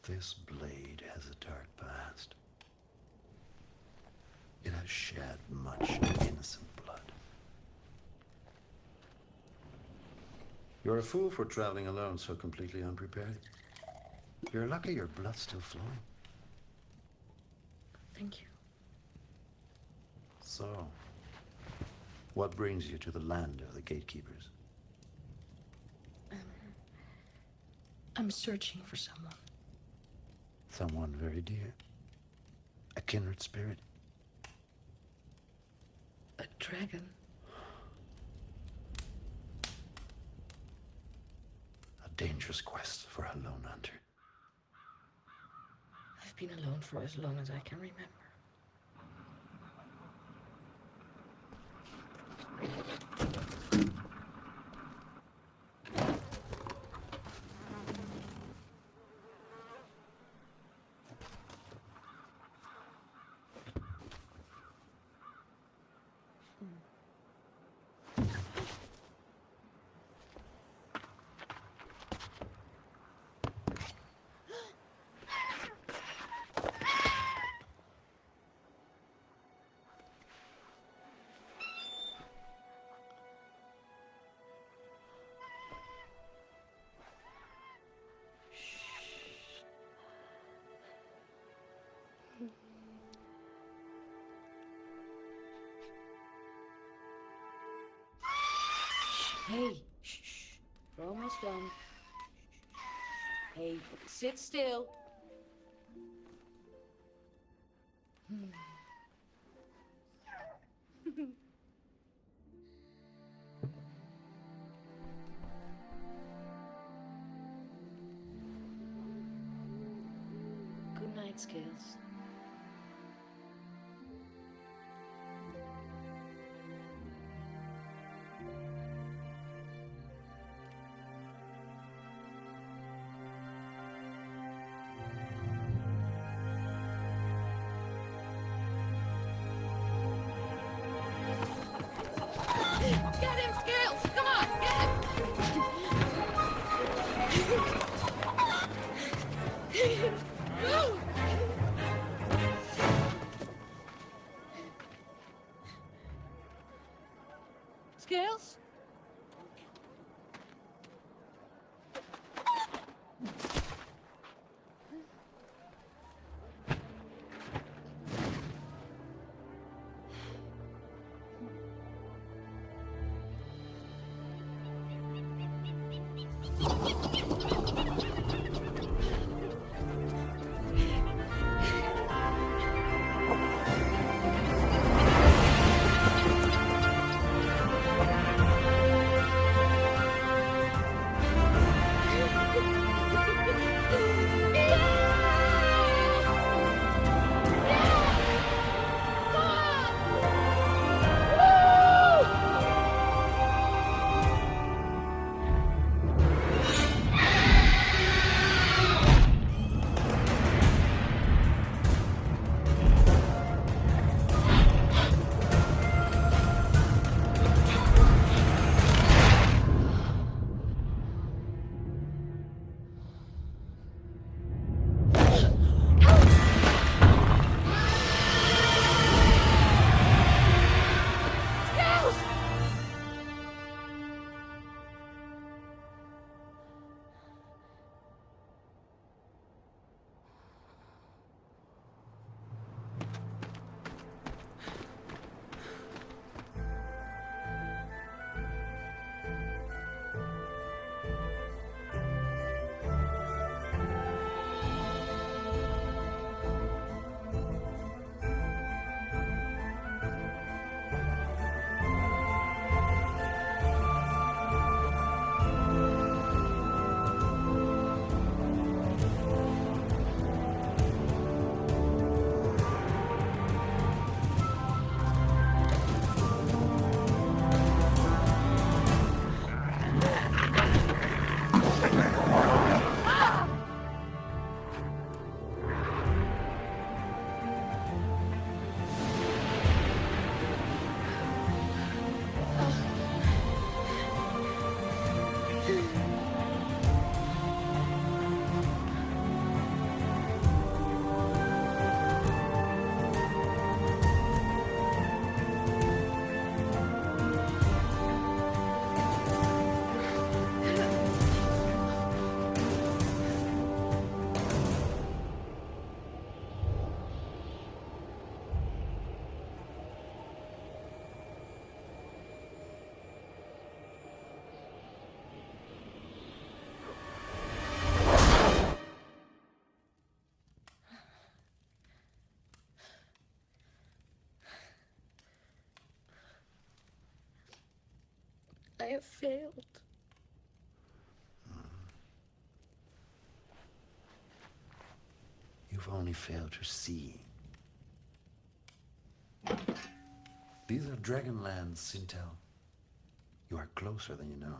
This blade has a dark past. It has shed much innocent blood. You're a fool for traveling alone so completely unprepared. You're lucky your blood's still flowing. Thank you. So, what brings you to the land of the gatekeepers? I'm searching for someone. Someone very dear. A kindred spirit. A dragon. A dangerous quest for a lone hunter. I've been alone for as long as I can remember. Hey, shh. We're almost done. Hey, sit still. Good night, Scales. Get him, Scales! Come on, get him! Scales? have failed. You've only failed to see. These are Dragonlands, Sintel. You are closer than you know.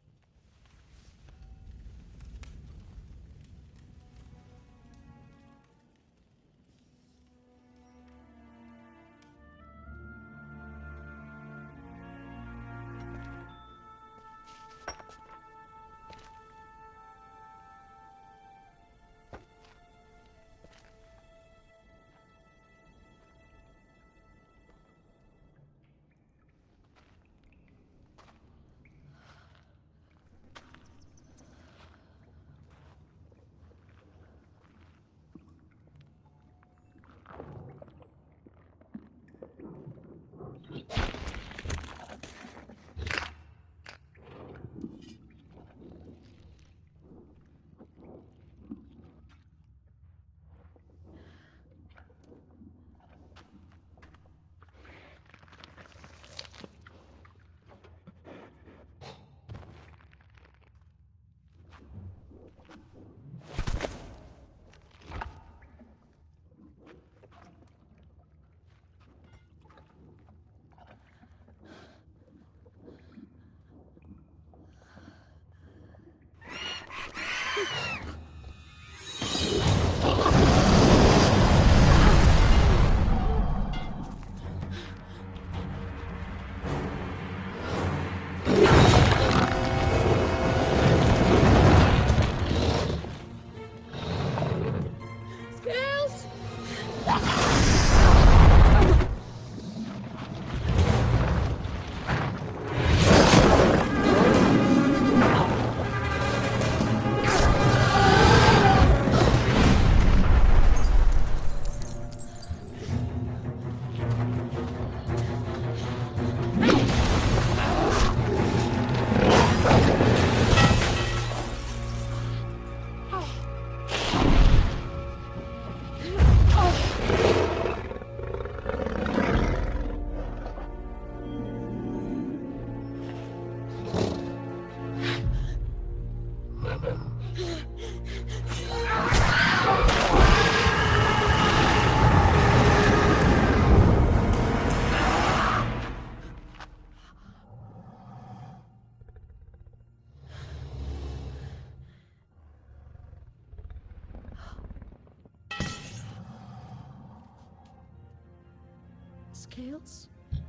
Scales?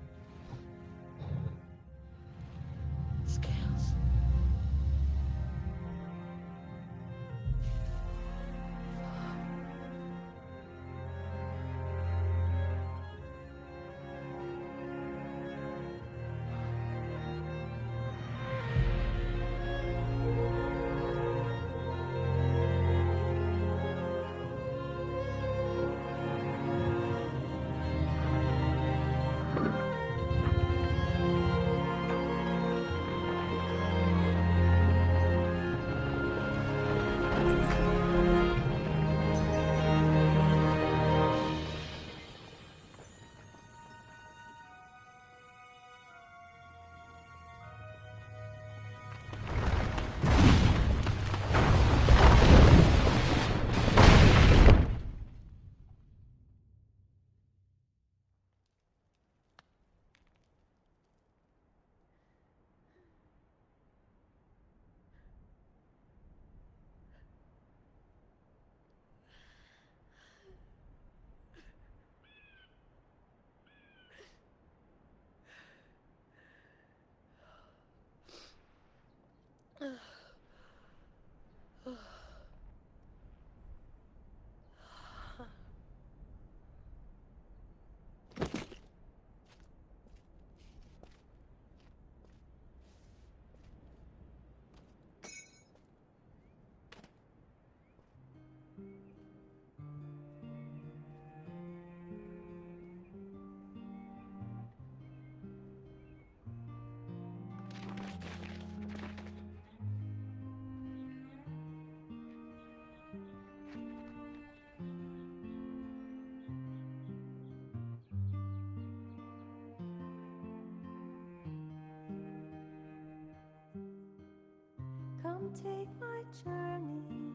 Scales. take my journey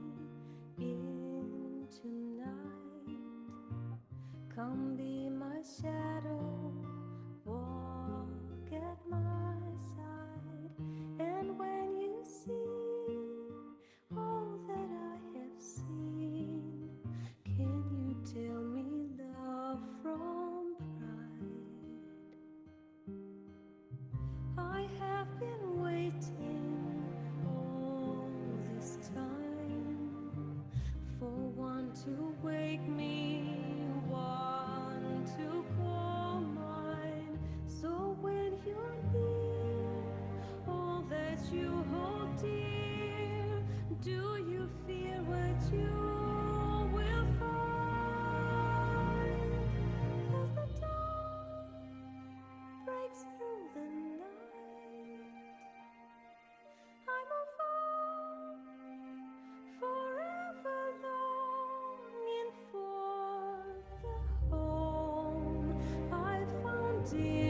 into night. Come be my shadow, walk at my side. And when you see all that I have seen, can you tell me love from pride? I have been waiting all this time for one to wake me, one to call mine. So when you're near, all that you hold dear, do you fear what you will find as the dawn breaks through the night? I'm a fall, forever longing for the home I found dear.